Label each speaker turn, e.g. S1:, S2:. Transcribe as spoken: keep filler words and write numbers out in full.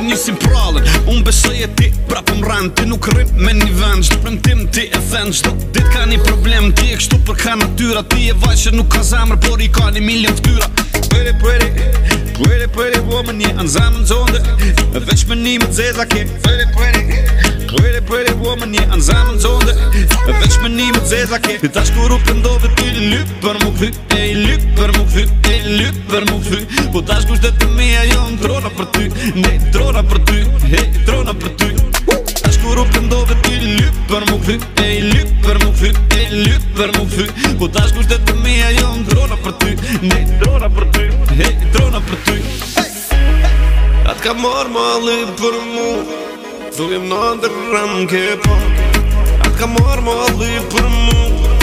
S1: njësim prallën. Unë besoj e ti prapë m'ran. Ti nuk rrim me një vend, çdo premtim ti e then. Çdo dit ka një problem, ti e kështu për ka natyra. Ti e vaj që nuk ka zemër, por i ka një milion ftyra. Pretty, pretty, pretty, pretty woman, je anë zemën zonde. Veç me një më zeza ke. Pretty, pretty, pretty, pretty woman, je anë zemën zonde. Veç me një më zeza ke. Ti tash kur u pëndove ti lyp për mu këthy. E i lyp për mu këthy, e i lyp për mu këthy. Po tash kushtet të mija jo në trona për ty. Ne trona për ty, hej trona për ty. Tash kur u pëndove ti lyp për mu këthy. E i lyp për mu këthy, e i lyp për mu këthy. Po tash kushtet të mija jo në trona për ty. Ne trona për ty, hej trona për ty. Atë ka marrë malli për mu, thujem në ndërëm ke pa. Atë ka marrë malli për mu,